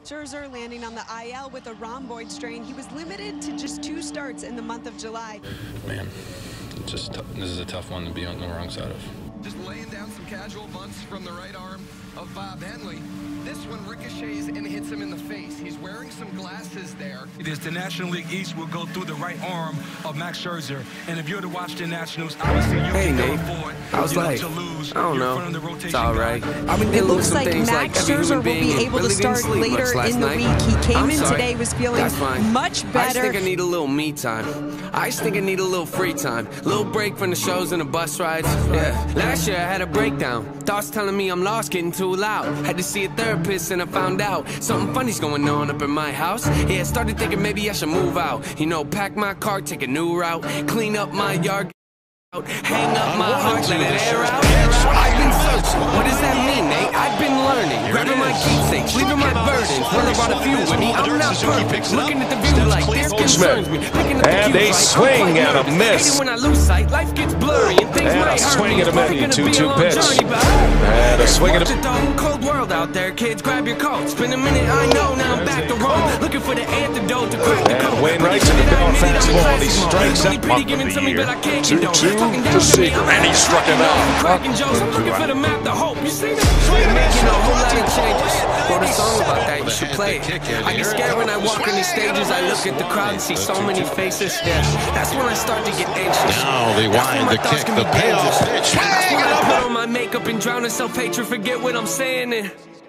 Scherzer landing on the IL with a rhomboid strain. He was limited to just 2 starts in the month of July. Man, this is a tough one to be on the wrong side of. Just laying down some casual bunts from the right arm of Bob Henley. This one ricochets and hits him in the face. He's wearing some glasses there. It is the National League East will go through the right arm of Max Scherzer. And if you're to watch the Nationals, obviously you hey, can Nate. afford, I was like, to lose. I don't know. It's all right. I've been It dealing with looks some like things Max like Scherzer will be able to start later in the week. He came in today, was feeling much better. I just think I need a little me time. I just think I need a little free time. A little break from the shows and the bus rides. Yeah. Last year I had a breakdown. Thoughts telling me I'm lost, getting too loud. Had to see a therapist and I found out something funny's going on up in my house. Yeah, I started thinking maybe I should move out. You know, pack my car, take a new route. Clean up my yard, hang up my heart, let it air out. I've been searching. What does that mean, Nate? I've been learning. Grabbing my keepsakes, leaving my burdens. Well, I brought a few with me. I'm not perfect. Looking at the view like this concerns me. And a swing and a miss. When I lose sight, life gets blurry and things might hurt me. And a swing and a miss. 2-2 pitch. And a swing and a cold world out there, kids. Grab your coat. Spend a minute, I know. Now I'm back to Rome. Looking for the antidote to crack the code. Wainwright to the down fastball. And he strikes out month of the year. 2-2 to Seager. And he struck him out. I'm looking for the map to hope. You see that? Making a whole lot of changes. Wrote a song about that. You should play it. I get scared when I walk in these stages. I look at the crowd and see so many faces. Yeah, that's when I start to get anxious. Now they wind the kick, the payoff pitch. That's when I put on my makeup and drown in self-hatred. Forget what I'm saying. And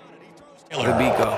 the beat go.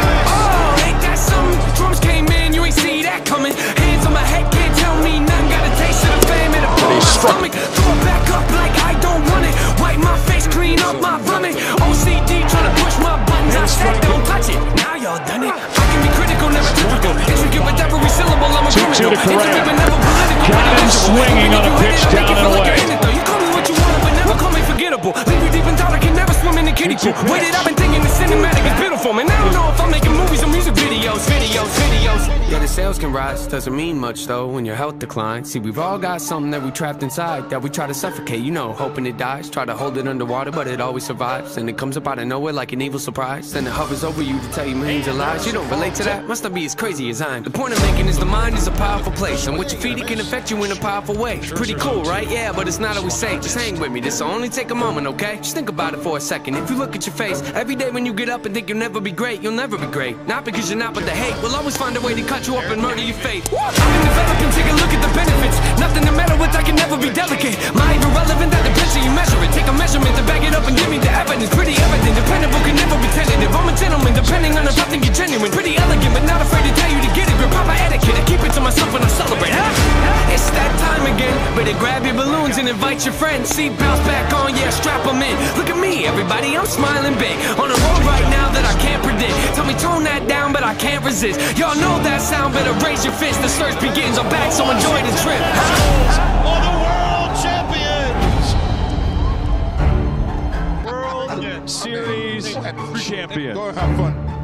Oh, ain't that something? Drums came in, you ain't see that coming. Hands on my head, can't tell me nothing. Got a taste of the fame in a bone my stomach. Throw it back up like I don't want it. Wipe my face, clean up my vomit. OCD trying to push my buttons. I said don't touch it. Now y'all done it. I can be critical, never typical. Intricate with every syllable, I'm a criminal. Intimate but never political. Got him swinging on a pitch down and away. You call me what you want, but never call me forgettable. Leave you deep in thought, I can never swim in the kiddie pool. Waited, I've been thinking the cinematic is beautiful. Man, I don't know if I'm making movies or music videos. Yeah, the sales can rise, doesn't mean much though when your health declines. See, we've all got something that we trapped inside that we try to suffocate, you know, hoping it dies. Try to hold it underwater, but it always survives. And it comes up out of nowhere like an evil surprise. Then it hovers over you to tell you millions of lies. You don't relate to that? Must not be as crazy as I am. The point I'm making is the mind is a powerful place, and what you feed it can affect you in a powerful way. Pretty cool, right? Yeah, but it's not always safe. Just hang with me, this'll only take a moment, okay? Just think about it for a second. If you look at your face every day when you get up and think you'll never be great, you'll never be great. Not because you're not, but the hate will always find a way to cut you up and murder your faith. I've been developing, take a look at the benefits. Nothing to meddle with, I can never be delicate. Mind irrelevant, that depends how you measure it. Take a measurement to back it up and give me the evidence. Pretty evident, dependable, can never be tentative. I'm a gentleman, depending on if I think you're genuine. Pretty elegant, but not afraid to tell you to get it. Grip proper etiquette, I keep it to myself when I celebrate. It's that time again. Better grab your balloons and invite your friends. Seat belts back on, yeah, strap them in. Look at me, everybody, I'm smiling big. On a road right now that I can't predict. Tell me tone that down, but I can't resist. Y'all know that sound, better raise your fist. The search begins, I'm back, so enjoy the trip. For the world champions! World Series champion. Go have fun.